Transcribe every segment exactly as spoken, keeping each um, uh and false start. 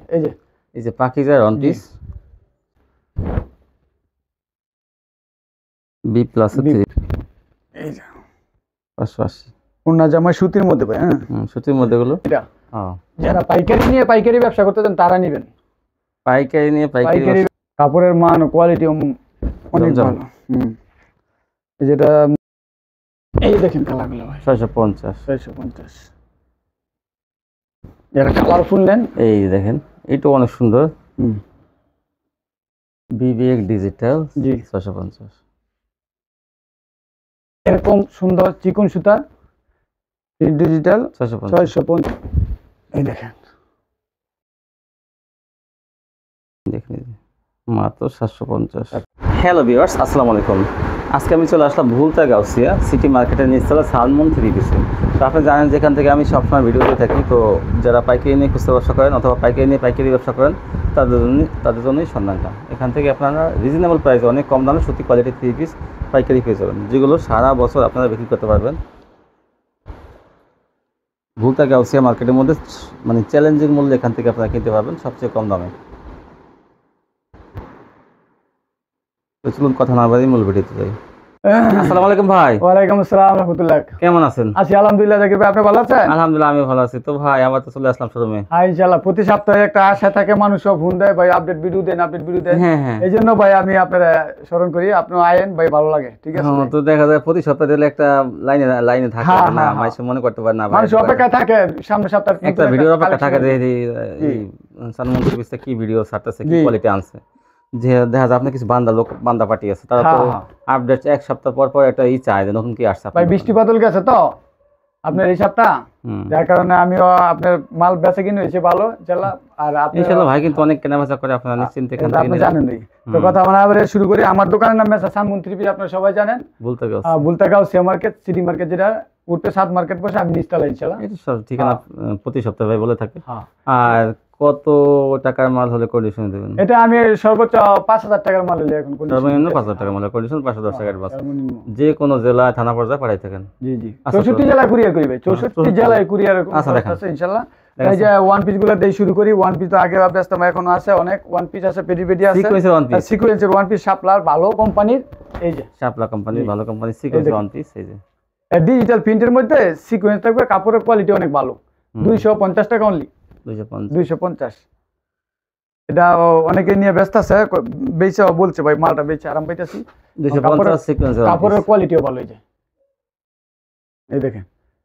এই যে এই যে পাকিজার ওয়ান পিস বি প্লাস এই যে পাঁচশো আশি ওন্না জামা সুতির মধ্যে ভাই। হ্যাঁ সুতির মধ্যে গুলো এটা যারা পাইকারি নিয়ে পাইকারি ব্যবসা করতে চান তারা নেবেন। পাইকারি নিয়ে পাইকারি কাপড়ের মান কোয়ালিটি অনেক ভালো। হুম যেটা এই দেখেন কালারগুলো ভাই ছয়শো পঞ্চাশ ছয়শো পঞ্চাশ। যারা কালারফুল নেন এই দেখেন এটা অনেক সুন্দর। হুম বিবিএক ডিজিটাল জি ছয়শো পঞ্চাশ। এরকম সুন্দর চিকন সুতা ডিজিটাল ছয়শো পঞ্চাশ। এই দেখেন দেখেন মাত্র সাতশো পঞ্চাশ। হ্যালো ভিউয়ার্স, আসসালামু আলাইকুম। আজকে আমি চলে আসলাম ভুলতা গাউসিয়া সিটি মার্কেটের নিচতলা সালমন থ্রি পিসে। তো আপনি জানেন যেখান থেকে আমি সবসময় ভিডিও দিয়ে থাকি। তো যারা পাইকারি নিয়ে খুচরা ব্যবসা করেন অথবা পাইকারি নিয়ে পাইকারি ব্যবসা করেন তাদের জন্য তাদের জন্যই সন্ধানটা। এখান থেকে আপনারা রিজনেবল প্রাইসে অনেক কম দামে সত্যি কোয়ালিটির থ্রি পিস পাইকারি পেয়ে যাবেন, যেগুলো সারা বছর আপনারা বিক্রি করতে পারবেন। ভুলতা গাউসিয়া মার্কেটের মধ্যে মানে চ্যালেঞ্জিং মূল্যে এখান থেকে আপনারা কিনতে পারবেন সবচেয়ে কম দামে। তো চলুন কথা না বাড়িয়ে মূল ভিডিওতে যাই। আসসালামু আলাইকুম ভাই। ওয়ালাইকুম আসসালাম রাহমাতুল্লাহ। কেমন আছেন? আছি আলহামদুলিল্লাহ। জাকির ভাই আপনি ভালো আছেন? আলহামদুলিল্লাহ আমি ভালো আছি। তো ভাই আবার তো চলে আসলাম শোরুমে। হ্যাঁ ইনশাআল্লাহ প্রতি সপ্তাহে একটা আশা থাকে, মানুষ সব ফোন দেয় ভাই আপডেট ভিডিও দেন আপডেট ভিডিও দেন। হ্যাঁ হ্যাঁ এই জন্য ভাই আমি আপনারা স্মরণ করি, আপনিও আয়েন ভাই, ভালো লাগে। ঠিক আছে। হ্যাঁ তো দেখা যায় প্রতি সপ্তাহে দিলে একটা লাইনে লাইনে থাকে না, মানুষ মনে করতে পারে না ভাই, মানুষ অপেক্ষা থাকে সামনে সপ্তাহে একটা ভিডিওর অপেক্ষা থাকে যে এই সালমন থ্রি কি ভিডিও ছাড়তেছে, কি কোয়ালিটি আনছে। যে দেখা যায় আপনি কিছু বান্দা লোক বান্দা পার্টি আছে, তারা তো আপডেট এক সপ্তাহ পর পর একটা ই চায় যে নতুন কি আসছে। ভাই বৃষ্টি বাদল গেছে তো আপনার এই সপ্তাহ, যার কারণে আমিও আপনার মাল বেচে কিনে হয়েছে ভালো জেলা। আর আপনি ইনশাআল্লাহ ভাই কিন্তু অনেক কেনাবেচা করে, আপনারা নিশ্চিন্তে এখান থেকে আপনি জানেনই। তো কথা আমরা আবার শুরু করি। আমার দোকানের নাম আছে সালমন থ্রি পিস, আপনারা সবাই জানেন। Bhulta Gausia Bhulta Gausia market city market, যেটা উঠতে সাত মার্কেট বসে, আমি নিচতলা ইনশাআল্লাহ। এটা সব ঠিকানা প্রতি সপ্তাহে ভাই বলে থাকে। আর কত টাকার মাল হলে কন্ডিশন দেবেন? এটা আমি সর্বোচ্চ পাঁচ হাজার টাকার মাল হলে এখন সর্বনিম্ন পাঁচ হাজার টাকার মাল কন্ডিশন পাঁচশো দশ টাকার বাস, যে কোনো জেলায় থানা পর্যায়ে পাঠাই থাকেন। জি জি চৌষট্টি জেলায় কুরিয়ার করিবে, চৌষট্টি জেলায় কুরিয়ার আছে ইনশাআল্লাহ। এই যে ওয়ান পিস গুলো দিয়ে শুরু করি। ওয়ান পিস তো আগে ব্যস্ত এখনো আছে, অনেক ওয়ান পিস আছে, পেডি পেডি আছে, সিকোয়েন্সের ওয়ান পিস, সিকোয়েন্সের ওয়ান পিস শাপলার ভালো কোম্পানির। এই যে শাপলা কোম্পানির ভালো কোম্পানির সিকোয়েন্সের ওয়ান পিস। এই যে ডিজিটাল প্রিন্টের মধ্যে সিকোয়েন্স থাকবে, কাপড়ের কোয়ালিটি অনেক ভালো। দুইশো পঞ্চাশ টাকা অনলি, দুইশো পঞ্চাশ। এটা অনেকে নিয়ে ব্যস্ত আছে, বেচে বলছে ভাই মালটা বেচে আরাম পাইতেছি। কাপড়ের কোয়ালিটিও ভালো। এই যে এই দেখেন,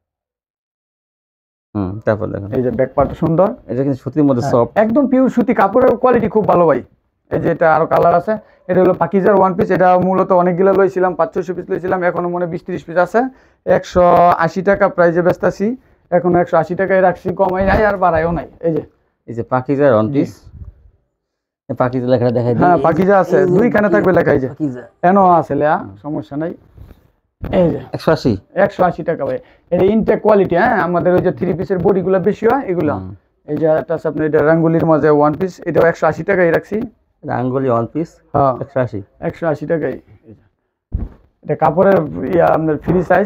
হুম তারপর দেখেন এই যে ব্যাক পার্ট সুন্দর। এটা কিন্তু সুতির মধ্যে সফট, একদম পিওর সুতি, কাপড়ের কোয়ালিটি খুব ভালো ভাই। এই যে এটা আরো কালার আছে। এটা হলো পাকিজার ওয়ান পিস। এটা মূলত অনেকগুলো লইছিলাম, পাঁচ ছয়শো পিস লইছিলাম, এখনো মনে বিশ ত্রিশ পিস আছে। একশো আশি টাকা প্রাইজে বেচতেছি, এখনো একশো আশি টাকায় রাখছি, কমাই নাই আর বাড়াইও নাই। এই যে এই যে পাকিজার ওয়ান পিস, পাকিজা লেখা দেখাই দিই। হ্যাঁ পাকিজা আছে, দুইখানে থাকবে লেখা। এই যে এনো আছে লেয়া, সমস্যা নাই। এই যে একশো আশি একশো আশি টাকা ভাই। এটা ইনটেক কোয়ালিটি। হ্যাঁ আমাদের ওই যে থ্রি পিসের বডিগুলো বেশি হয় এগুলো। এই যে একটা আছে আপনার, এটা রাঙ্গুলির মাঝে ওয়ান পিস, এটাও একশো আশি টাকায় রাখছি। রাঙ্গুলি ওয়ান পিস হ্যাঁ একশো আশি একশো আশি টাকায়। এটা কাপড়ের ইয়া আপনার ফ্রি সাইজ,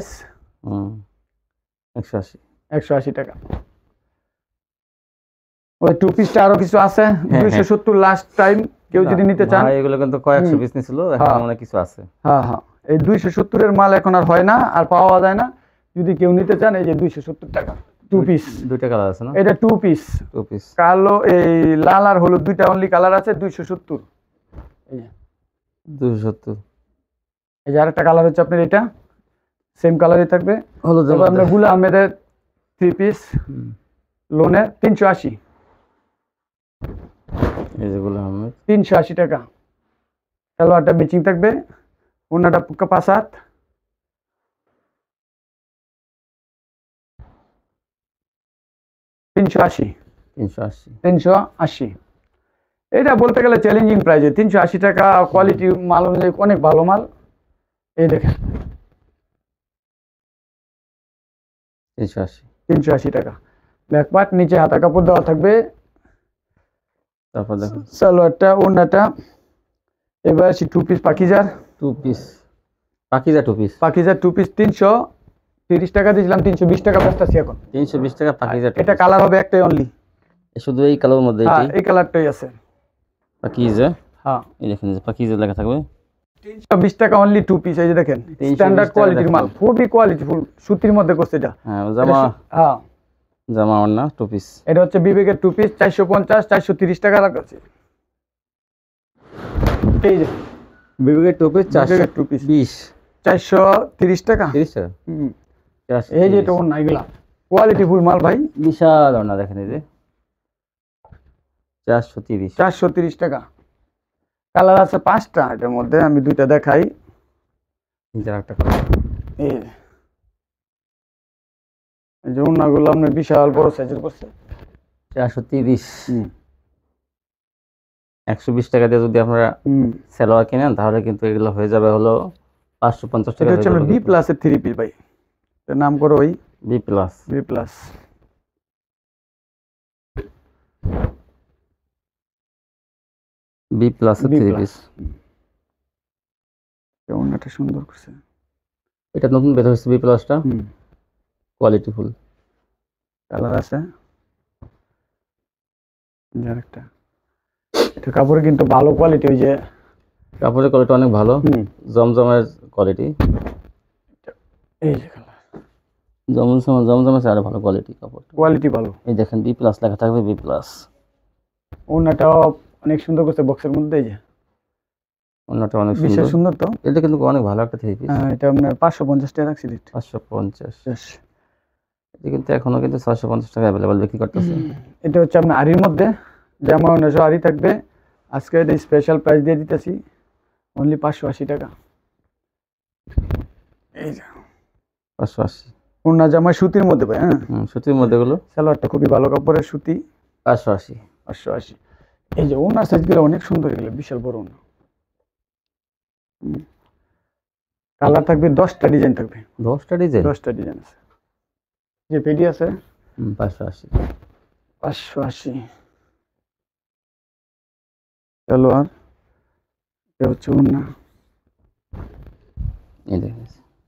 একশো আশি একশো আশি টাকা। ওই টু পিসটা আরো কিছু আছে, দুইশো সত্তর লাস্ট টাইম কেউ যদি নিতে চান। এগুলো কিন্তু কয়েকশো পিস নিছিল, এখন অনেক কিছু আছে। হ্যাঁ হ্যাঁ এই দুইশো সত্তর এর মাল এখন আর হয় না, আর পাওয়া যায় না। যদি কেউ নিতে চান এই যে দুইশো সত্তর টাকা টু পিস। দুইটা কালার আছে না? এটা টু পিস, টু পিস কালো এই লাল আর হলুদ দুইটা অনলি কালার আছে, দুইশো সত্তর। এই যে দুইশো সত্তর। এই যে আরেকটা কালার হচ্ছে আপনার, এটা সেম কালারই থাকবে হলুদ। আপনার গুলা আহমেদের থ্রি পিস লোনে তিনশো আশি, এই যে গুলা আহমেদ তিনশো আশি টাকা। সালোয়ারটা ম্যাচিং থাকবে, ওনাটা পাঁচ হাত। তিনশো আশি, তিনশো আশি, তিনশো আশি। এটা বলতে গেলে চ্যালেঞ্জিং প্রাইজে তিনশো আশি টাকা, কোয়ালিটি মাল অনুযায়ী অনেক ভালো মাল। এই দেখেন তিনশো আশি, তিনশো আশি টাকা। ব্যাক পার্ট নিচে হাতা কাপড় দেওয়া থাকবে। তারপর দেখেন সালোয়ারটা ওনাটা। এবার আসি টু পিস পাকিজার, two piece Pakiza two piece, পাকিজার টু পিস তিনশো তিরিশ টাকা দিয়েছিলাম, তিনশো বিশ টাকা বেচতেছি এখন। তিনশো বিশ টাকা পাকিজা। এটা কালার হবে একটাই অনলি, শুধু এই কালারের মধ্যে হ্যাঁ এটাই এই কালারটাই আছে। পাকিজা, হ্যাঁ এই দেখেন যে পাকিজা লেখা থাকবে। তিনশো বিশ টাকা অনলি টু পিস। এই যে দেখেন তিনশো বিশ স্ট্যান্ডার্ড টাকা কোয়ালিটির মাল, দেখেন। খুবই কোয়ালিটিফুল, সুতির মধ্যে করছে এটা। হ্যাঁ এটা জামা, সু- হ্যাঁ জামা ওড়না টু পিস। এটা হচ্ছে বিবেকের টু পিস, চারশো পঞ্চাশ চারশো তিরিশ টাকা রাখছে। এই যে বিবেকের টু পিস চারশো বিবেকের টু পিস বিশ চারশো তিরিশ টাকা। তিরিশ টাকা। হুম। চারশো এই যে তিরিশ। এটা ওর না, এগুলা কোয়ালিটিফুল মাল ভাই। বিশাল ওড়না দেখেন এই যে চারশো তিরিশ। চারশো তিরিশ টাকা। কালার আছে পাঁচটা, এটার মধ্যে আমি দুইটা দেখাই। নিচের একটা কালার। এই যে এই যে ওড়নাগুলো আপনার বিশাল বড় সাইজের করছে। চারশো তিরিশ। হুম একশো বিশ টাকা দিয়ে যদি আপনারা হুম সালোয়ার কিনেন তাহলে কিন্তু এগুলো হয়ে যাবে হলো পাঁচশো পঞ্চাশ টাকা। এটা হচ্ছে বি প্লাসের থ্রি পিস ভাই, এটার নাম করো ওই B plus. B plus. B plus B three plus. Piece. ওড়নাটা সুন্দর করছে। এটা নতুন বের হয়েছে বি প্লাসটা, হুম কোয়ালিটি ফুল। কালার আছে আরেকটা। এটা কাপড়ে কিন্তু ভালো কোয়ালিটি, ওই যে কাপড়ের কোয়ালিটি অনেক ভালো, হুম জমজমের কোয়ালিটি। এই যে কালার জমজম জমজমের চেয়ে আরো ভালো কোয়ালিটি কাপড়। কোয়ালিটি ভালো। এই দেখেন বি প্লাস লেখা থাকবে, বি প্লাস। ওড়নাটাও অনেক সুন্দর করছে বক্সের মধ্যে। এই যে অন্যটা অনেক বিশেষ সুন্দর। সুন্দর তো। এটা কিন্তু অনেক ভালো একটা থ্রি পিস। হ্যাঁ, এটা আপনার পাঁচশো পঞ্চাশ টাকা রাখছি রেট। পাঁচশো পঞ্চাশ। এটা কিন্তু এখনো কিন্তু ছয়শো পঞ্চাশ টাকা অ্যাভেলেবল বিক্রি করতেছে। এটা হচ্ছে আপনার আরির মধ্যে, যেমন উনিশশো আরি থাকবে। আজকে এটা স্পেশাল প্রাইস দিয়ে দিতেছি অনলি পাঁচশো আশি টাকা। এই যে পাঁচশো আশি। ওড়না জামা সুতির মধ্যে ভাই। হ্যাঁ হুম সুতির মধ্যে গুলো সালোয়ারটা খুবই ভালো কাপড়ের সুতি। পাঁচশো আশি। পাঁচশো আশি। এই যে ওনার সাইজগুলো অনেক সুন্দর, এগুলো বিশাল বড় ওনা। কালার থাকবে দশটা, ডিজাইন থাকবে দশটা ডিজাইন। দশটা ডিজাইন আছে। যে পেডি আছে হুম পাঁচশো আশি। পাঁচশো আশি। চলো আর এটা হচ্ছে ওনা। এই দেখেন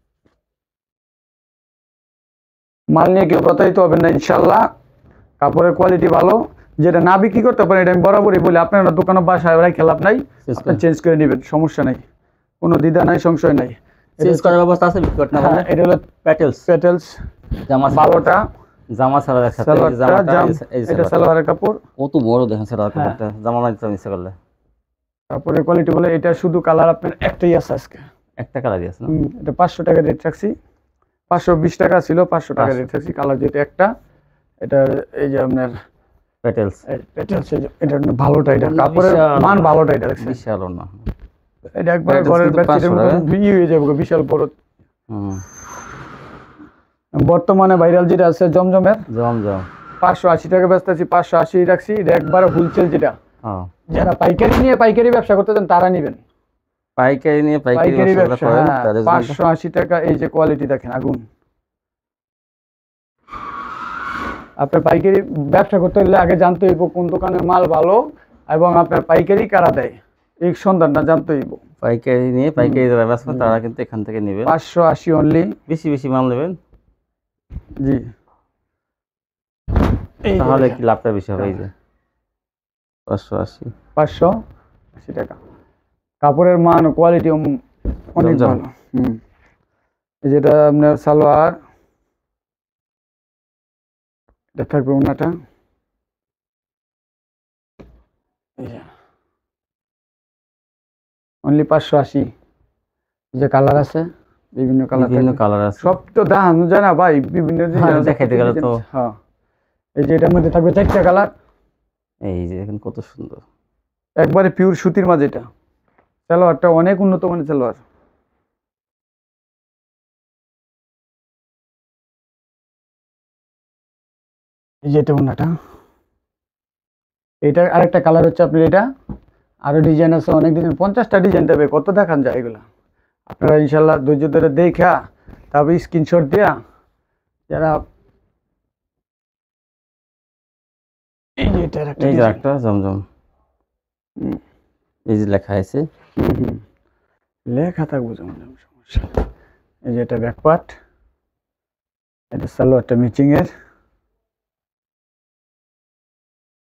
মাল নিয়ে কেউ প্রতারিত হবেন না ইনশাল্লাহ। কাপড়ের কোয়ালিটি ভালো, যেটা না বিক্রি করতে পারেন এটা আমি বরাবরই বলি, আপনার দোকানে বাসায় রেখে লাভ নাই, চেঞ্জ করে নেবেন, সমস্যা নাই, কোনো দ্বিধা নাই, সংশয় নাই। চেঞ্জ করার ব্যবস্থা আছে বিক্রি করতে না হ্যাঁ, বলে। এটা হলো প্যাটেলস পেটেলস জামা ভালোটা। জামা সালোয়ার একসাথে। এই সালোয়ারটা জামাটা জাম, এই যে- এই এটা সালোয়ারটা। সালোয়ারের কাপড়। কত বড় দেখেন সালোয়ার হ্যাঁ। কাপড়টা, জামা নাই তো মিশে করলে। কাপড়ের কোয়ালিটি বলে এটা শুধু কালার আপনার একটাই আছে আজকে। একটা কালার দিয়েছে না? হুম, এটা পাঁচশো টাকা রেট রাখছি। পাঁচশো বিশ টাকা ছিল, পাঁচশো টাকা পাঁচশো। রেট রাখছি। কালার যেটা একটা, এটা এই যে আপনার প্যাটেলস। পেটেলস, এটা ভালোটা, এটা কাপড়ের বিশাল। মান ভালোটা এটা রাখছি। বিশাল না। এটা একবার Petals ঘরের কিন্তু বেডশিটের পাঁচশো মতো টাকা। ভিউ হয়ে যাবে, বিশাল বড়। হুম বর্তমানে ভাইরাল যেটা আছে জমজমের, জমজম। পাঁচশো আশি টাকা ব্যস্ত আছি, পাঁচশো আশি রাখছি। এটা একবার হোলসেল, যেটা হ্যাঁ যারা পাইকারি নিয়ে পাইকারি ব্যবসা করতে চান তারা নিবেন। পাইকারি নিয়ে পাইকারি পাইকারি ব্যবসা ব্যবসা, করেন হ্যাঁ, তাদের জন্য। পাঁচশো আশি টাকা। এই যে কোয়ালিটি দেখেন, আগুন। আপনার পাইকারি ব্যবসা করতে হলে আগে জানতে হইব কোন দোকানের মাল ভালো এবং আপনার পাইকারি কারা দেয়, এই সন্ধানটা জানতে হইব। পাইকারি নিয়ে পাইকারি যারা ব্যবসা তারা কিন্তু এখান থেকে নেবেন। পাঁচশো আশি অনলি। বেশি বেশি মাল নেবেন জি, এই যে তাহলে দেখেন, কি লাভটা বেশি হবে। এই যে পাঁচশো আশি। পাঁচশো আশি টাকা। কাপড়ের মান কোয়ালিটি অনেক জমজম। ভালো। হুম, এই যেটা আপনার সালোয়ার, এটা থাকবে ওনাটা। অনলি পাঁচশো আশি। যে কালার আছে, বিভিন্ন কালার, বিভিন্ন কালার আছে। সব তো দেখানো যায় না ভাই, বিভিন্ন হ্যাঁ, design আছে, দেখাইতে গেলে তো। হ্যাঁ, এই যে এটার মধ্যে থাকবে চারটা কালার, এই যে দেখেন কত সুন্দর। একবারে পিওর সুতির মাঝে। এটা সালোয়ারটা অনেক উন্নত মানের সালোয়ার। এই যে এটা ওনাটা, এটা আরেকটা কালার হচ্ছে আপনার। এটা আরো ডিজাইন আছে, অনেক ডিজাইন, পঞ্চাশটা ডিজাইন দেবে, কত দেখান যায় এগুলা। আপনারা ইনশাল্লাহ ধৈর্য ধরে দেখা, তারপরে স্ক্রিনশট দেয়া, যারা এই যে এটা একটা এই যে design। একটা জমজম, হুম, এই যে লেখা আছে। হুম, হুম। লেখা থাকবো যেমন, সমস্যা। এই যে এটা ব্যাকপার্ট, এটা সালোয়ারটা ম্যাচিং এর।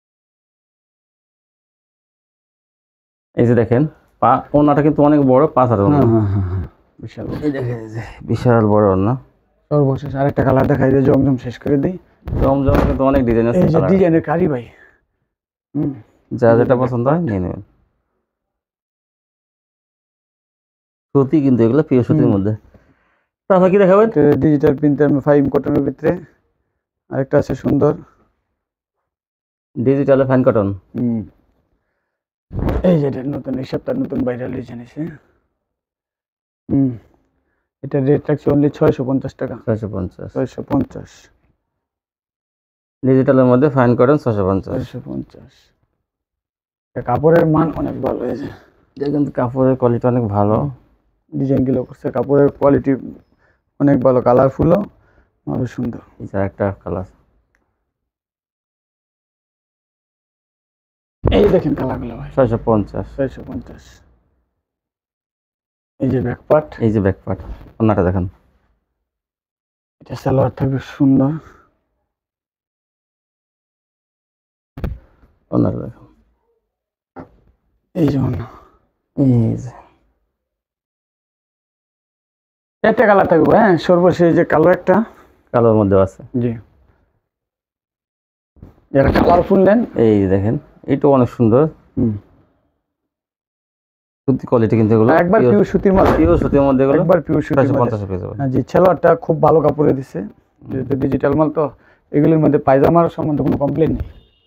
এই যে দেখেন পা ওনাটা কিন্তু অনেক বড়, পাঁচ হাজার ওনা। হ্যাঁ হ্যাঁ হ্যাঁ বিশাল বড়। এই দেখেন এই যে বিশাল বড় ওনা। সর্বশেষ আরেকটা কালার দেখাই দিয়ে জমজম শেষ করে দিই। জমজম কিন্তু অনেক ডিজাইন আছে, এই যে ডিজাইনের কারি ভাই। হুম, যা যেটা পছন্দ হয় নিয়ে নেবেন। সুতি কিন্তু এগুলো পিওর সুতির মধ্যে। তারপর কি দেখাবেন? ডিজিটাল প্রিন্টার ফাইম কটনের ভিতরে আরেকটা আছে সুন্দর ডিজিটালে ফাইন কটন। হুম, এই যে এটা নতুন, এই সপ্তাহ নতুন ভাইরাল ডিজাইন আছে। হুম, এটা রেট রাখছি অনলি ছয়শো পঞ্চাশ টাকা। ছয়শো পঞ্চাশ। ছয়শো পঞ্চাশ ডিজিটালের মধ্যে ফাইন কটন ছয়শো পঞ্চাশ। ছয়শো পঞ্চাশ। কাপড়ের মান অনেক ভালো হয়েছে, দেখেন কাপড়ের কোয়ালিটি অনেক ভালো, ডিজাইন গুলো করছে, কাপড়ের কোয়ালিটি অনেক ভালো, কালারফুলও ভালো সুন্দর। এই যে একটা কালার, এই দেখেন কালারগুলো ভাই। ছয়শো পঞ্চাশ। ছয়শো পঞ্চাশ। এই যে ব্যাক পার্ট, এই যে ব্যাক পার্ট, ওনাটা দেখেন, এটা সালোয়ার থাকবে সুন্দর, ওনাটা দেখেন, এই যে ওনা, এই যে একটা কালার থাকবে হ্যাঁ, সর্বশেষ যে কালো একটা, কালোর মধ্যে আছে। জি যারা কালারফুল নেন, এই যে দেখেন এটা অনেক সুন্দর, হুম, সুতি কোয়ালিটি কিন্তু এগুলো একবার পিওর সুতির মধ্যে, পিওর সুতির মধ্যে এগুলো একবার পিওর সুতির ছয়শো মধ্যে। পঞ্চাশ পেয়ে যাবেন। হ্যাঁ জি, সালোয়ারটা খুব ভালো কাপড়ে দিছে, যেহেতু ডিজিটাল মাল তো এগুলির মধ্যে পায়জামার সম্বন্ধে কোনো কমপ্লেন নেই।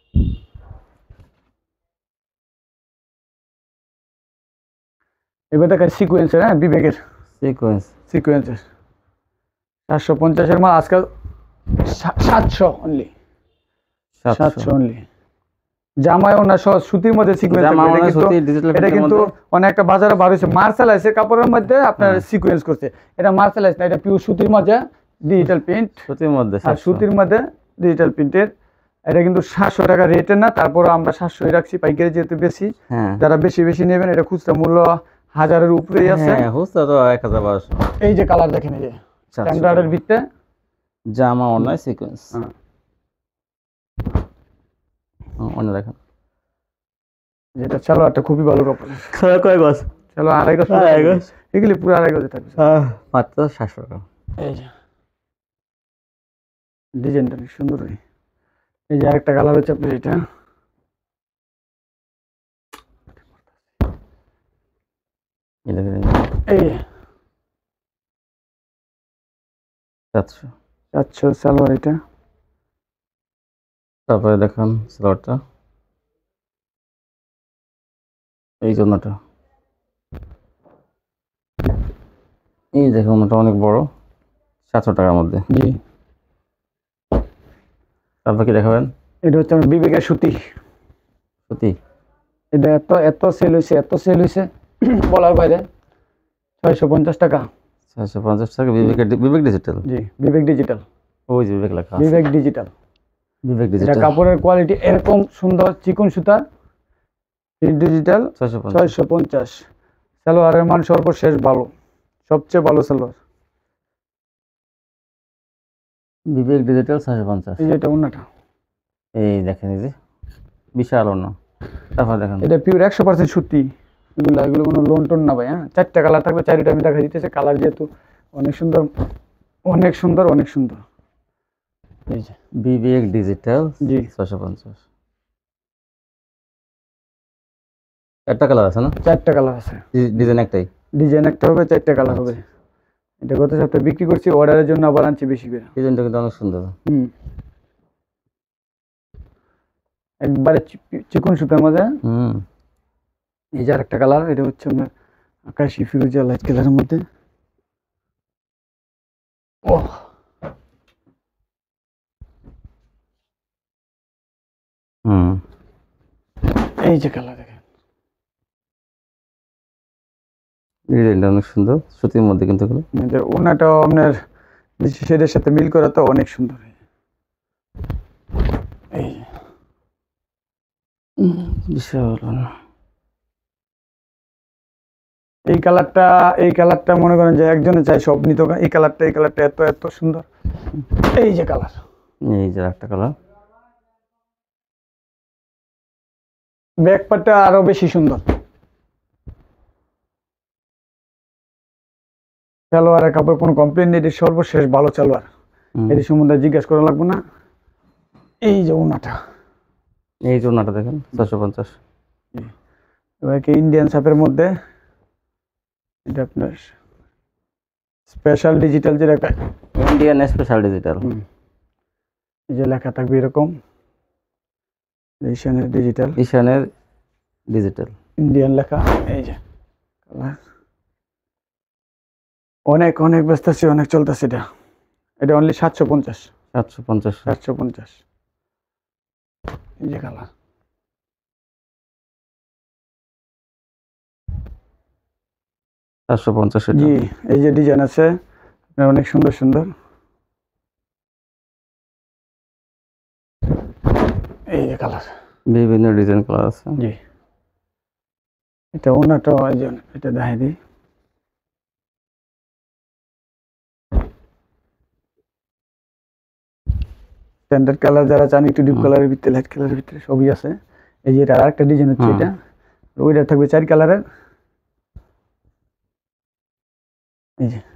এবার দেখা সিকোয়েন্সের, হ্যাঁ বিবেকের সিকোয়েন্স, সিকোয়েন্সের চারশো পঞ্চাশের মাল আজকাল সাতশো অনলি, সাতশো অনলি। জামায় ওনা সহ সুতির মধ্যে সিকোয়েন্স, এটা কিন্তু অনেকটা বাজারে বার হয়েছে, মার্শালাইজের কাপড়ের মধ্যে আপনার সিকোয়েন্স করছে, এটা মার্শালাইজ না, এটা পিওর সুতির মধ্যে ডিজিটাল প্রিন্ট, সুতির মধ্যে, আর সুতির মধ্যে ডিজিটাল প্রিন্টের। এটা কিন্তু সাতশো টাকা রেটের না, তারপরে আমরা সাতশোই রাখছি, পাইকারি যেহেতু বেশি, যারা বেশি বেশি নেবেন এটা খুচরা মূল্য হাজারের উপরেই আছে। এক হাজার বারোশো। এই যে কালার দেখেন, এই যে স্ট্যান্ডার্ডের ভিতরে জামা অনলাইন সিকোয়েন্স, অন্য দেখেন যেটা সালোয়ারটা খুবই ভালো কাপড়, কয় গজ? চলো আড়াই গজ, আড়াই গজ, এগুলি পুরো আড়াই গজে থাকবে মাত্র সাতশো টাকা। এই যে ডিজাইনটা অনেক সুন্দর হয়। এই যে আরেকটা কালার হচ্ছে আপনার এটা, এই সাতশো সাতশো সালোয়ার এটা। তারপরে দেখেন সালোয়ারটা, এই জন্যটা, এই দেখুন ওটা অনেক বড়, সাতশো টাকার মধ্যে। জি, তারপর কি দেখাবেন? এটা হচ্ছে আমার বিবেকের সুতি, সুতি, এটা এত এত সেল হয়েছে, এত সেল হয়েছে বলার বাইরে। ছয়শো পঞ্চাশ টাকা, ছয়শো পঞ্চাশ টাকা। বিবেকের, বিবেক ডিজিটাল, জি বিবেক ডিজিটাল, ওই যে বিবেক লেখা, বিবেক ডিজিটাল, বিবেক এটা ডিজিটাল। কাপড়ের কোয়ালিটি এরকম সুন্দর, চিকন সুতা, ডিজিটাল, ছয়শো পঞ্চাশ। ছয়শো পঞ্চাশ। সালোয়ারের মান সর্বশেষ ভালো, সবচেয়ে ভালো সালোয়ার, বিবেক ডিজিটাল ছয়শো পঞ্চাশ। এই যে এটা অন্যটা, এই দেখেন এই যে বিশাল অন্য। তারপর দেখেন এটা পিওর একশো পার্সেন্ট সুতি, এগুলো এগুলো কোনো লোন টোন না ভাই। হ্যাঁ, চারটা কালার থাকবে, চারিটা আমি দেখা দিতেছে, কালার যেহেতু অনেক সুন্দর, অনেক সুন্দর, অনেক সুন্দর। এই যে বিবেক ডিজিটাল, জি ছয়শো পঞ্চাশ। একটা কালার আছে না? চারটা কালার আছে, ডিজাইন একটাই, ডিজাইন একটা হবে, চারটা কালার হবে। এটা গত সপ্তাহে বিক্রি করছি, অর্ডারের জন্য আবার আনছি বেশি করে। ডিজাইনটা কিন্তু অনেক সুন্দর। হুম, একবারে চিকন সুতার মধ্যে। হুম, এই যে আরেকটা কালার, এটা হচ্ছে আপনার আকাশি ফিরোজা লাইট কালারের মধ্যে। ও হুম, এই যে কালার দেখেন, ডিজাইনটা অনেক সুন্দর, সুতির মধ্যে কিন্তু এগুলো। ওনাটাও আপনার শেডের সাথে মিল করা তো অনেক সুন্দর। এই বিশাল। এই কালারটা, এই কালারটা মনে করেন যে একজনে চাই সব নিত, এই কালারটা, এই কালারটা এত এত সুন্দর। এই যে কালার, এই যে একটা কালার, ব্যাক পার্টটা আরো বেশি সুন্দর, সালোয়ারের কাপড় কোনো কমপ্লেন নেই, এটি সর্বশেষ ভালো সালোয়ার, হুম। এটি সম্বন্ধে জিজ্ঞাসা করা লাগবে না। এই যে ওনাটা, এই যে ওনাটা দেখেন চারশো পঞ্চাশ। এবার কি ইন্ডিয়ান ছাপের মধ্যে, এটা আপনার স্পেশাল ডিজিটাল যেটা, ইন্ডিয়ান স্পেশাল ডিজিটাল। এই যে লেখা থাকবে এরকম ঈশানের ডিজিটাল, ঈশানের ডিজিটাল ইন্ডিয়ান লেখা। এই যে কালার, অনেক অনেক ব্যস্ত আছে, অনেক চলতেছে। এটা এটা অনলি সাতশো পঞ্চাশ, সাতশো পঞ্চাশ। সাতশো পঞ্চাশ। এই যে কালার, সাতশো পঞ্চাশ। জি এই যে ডিজাইন আছে আপনার অনেক সুন্দর সুন্দর। এই যে কালার, বিভিন্ন ডিজাইন কালার আছে। জি এটা ওনাটা, এই যে এটা দেখাই দিই। স্ট্যান্ডার্ড কালার যারা চান, একটু ডিপ কালারের ভিতরে, লাইট কালারের ভিতরে সবই আছে। এই যে এটা আরেকটা ডিজাইন হচ্ছে, এটা ওইটা থাকবে চার কালারের। এই যে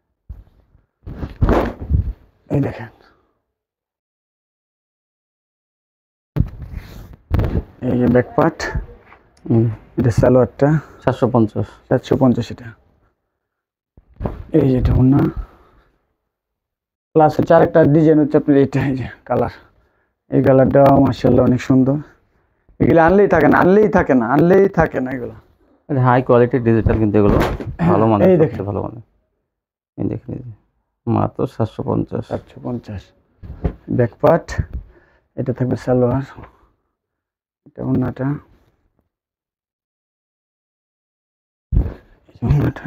এই দেখেন, এই যে ব্যাক পার্ট, এটা সালোয়ারটা সাতশো পঞ্চাশ। সাতশো পঞ্চাশ। এটা এই যে এটা ওনা প্লাস হচ্ছে আরেকটা ডিজাইন হচ্ছে আপনার এটা, এই যে কালার, এই কালারটা মাশাআল্লাহ অনেক সুন্দর। এগুলো আনলেই থাকে না, আনলেই থাকে না, আনলেই থাকে না এগুলো। হাই কোয়ালিটির ডিজিটাল, কিন্তু এগুলো ভালো মানের, এই দেখেন ভালো মানের। এই দেখেন, এই যে মাত্র সাতশো পঞ্চাশ। সাতশো পঞ্চাশ। ব্যাক পার্ট, এটা থাকবে সালোয়ার, এটা ওন্নাটা, ওন্নাটা।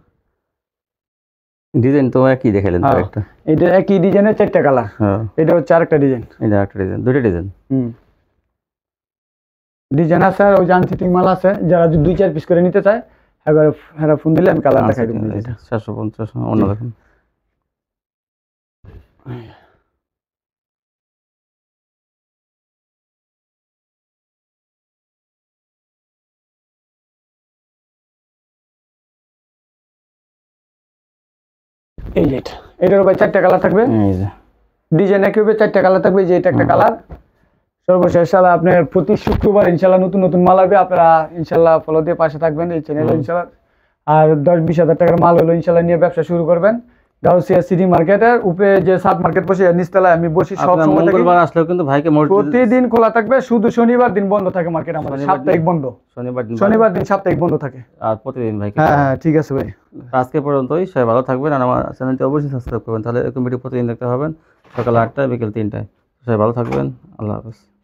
ডিজাইন তো একই দেখালেন তো একটা। এটা একই ডিজাইনের চারটা কালার। হ্যাঁ, এটা হচ্ছে আরেকটা ডিজাইন। এটা আরেকটা ডিজাইন, দুটো ডিজাইন। হুম, ডিজাইন আছে আর ওই আনফিটিং মাল আছে, যারা যদি দুই চার পিস করে নিতে চায় একবার হেরা ফোন দিলে আমি কালার দেখাই দেবো। এটা সাতশো পঞ্চাশ। অন্য দেখুন, এই যে এটা, এটার উপরে চারটা কালার থাকবে। এই যে ডিজাইন একই হবে, চারটা কালার থাকবে। যে এটা একটা কালার। সর্বশেষ সালা আপনার প্রতি শুক্রবার ইনশাল্লাহ নতুন নতুন মাল আসবে, আপনারা ইনশাল্লাহ ফলো দিয়ে পাশে থাকবেন এই চ্যানেলে ইনশাল্লাহ। আর দশ বিশ হাজার টাকার মাল হলো ইনশাল্লাহ নিয়ে ব্যবসা শুরু করবেন। গাউসিয়া সিটি মার্কেটের উপরে যে সাত মার্কেট বসে নিচতলায় আমি বসি সব আপনার সময় থাকি। মঙ্গলবার আসলেও কিন্তু ভাইকে মসজিদ প্রতিদিন খোলা থাকবে, শুধু শনিবার দিন বন্ধ থাকে মার্কেট আমাদের, শনিবার সাপ্তাহিক বন্ধ। শনিবার দিন শনিবার দিন সাপ্তাহিক বন্ধ থাকে। আর প্রতিদিন ভাইকে। হ্যাঁ হ্যাঁ ঠিক আছে ভাই, আজকে পর্যন্তই। সবাই ভালো থাকবেন, আর আমার চ্যানেলটি অবশ্যই সাবস্ক্রাইব করবেন, তাহলে এরকম ভিডিও প্রতিদিন দেখতে পাবেন সকাল আটটায় বিকেল তিনটায়। সবাই ভালো থাকবেন, আল্লাহ হাফেজ।